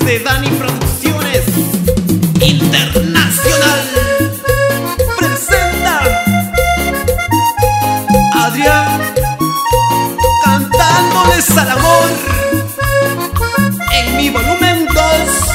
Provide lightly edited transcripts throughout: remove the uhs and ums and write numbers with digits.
de Dani Producciones Internacional presenta a Adrián cantándoles al amor en mi volumen 2.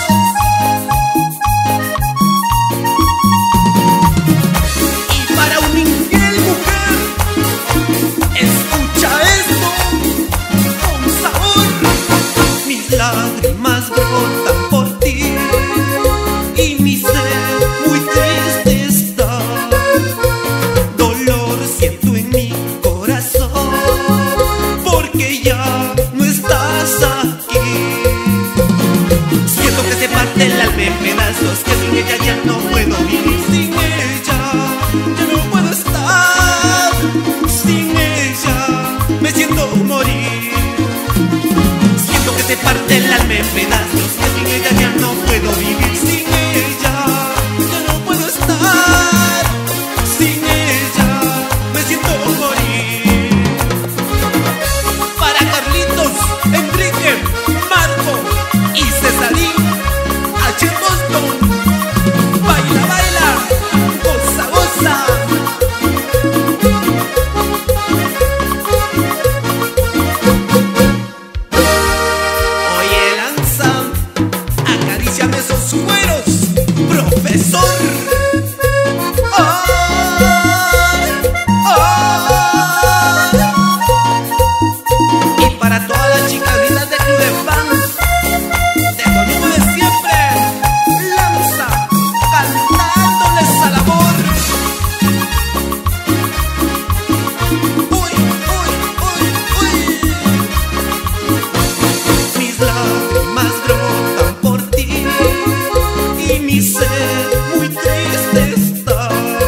Y para un infiel mujer, escucha esto con sabor. Mis lágrimas brotan por ti y mi ser muy triste está. Dolor siento en mi corazón porque ya no estás aquí. Siento que se parte el alma en pedazos, que sin ella ya no puedo vivir. Sin ella ya no puedo estar. Sin ella me siento morir. Siento que se parte el alma en pedazos, que sin ella ya no puedo vivir. Sin ella ya no puedo estar. Sin ella me siento morir. Para Carlitos, Enrique, Marco y Cesarín, H. Boston, baila, baila, goza, goza. Oye, lanza, acaríciame esos cueros, profesor. Y para todas las chicas lindas de Club de Fans, de tu amigo de siempre, lanza, cantándoles al amor. Uy, uy, uy, uy. Mis lágrimas brotan por ti y mi ser muy triste está.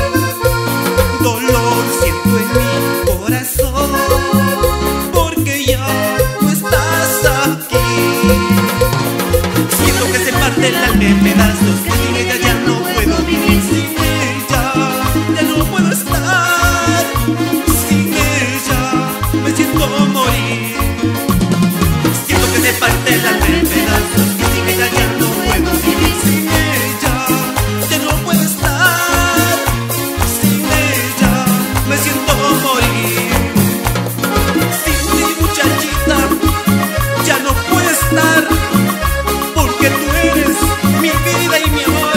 Dolor siento en mi corazón porque ya no estás aquí. Siento que se parte el alma en pedazos, que sin ella ya no puedo vivir. Sin ella ya no puedo estar. Sin ella me siento morir. Siento que se parte el alma en pedazos, que sin ella ya no puedo vivir. Sin ella ya no puedo estar. Sin ella me siento morir. Sin ti, muchachita, ya no puedo estar, porque tú eres mi vida y mi amor.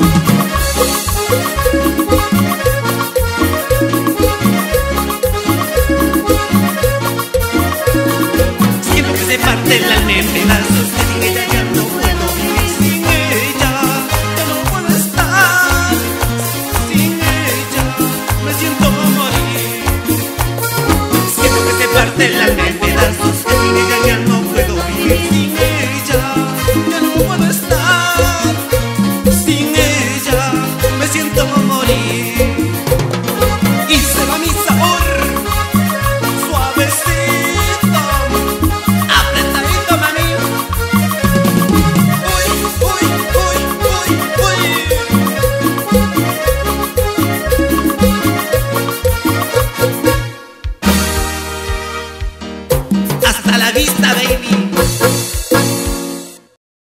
Siento que se parte el alma en pedazos, que sin ella ya no puedo vivir. Sin ella ya no puedo estar. Sin ella me siento morir. Siento que se parte el alma en pedazos, que sin ella ya no puedo vivir. Sin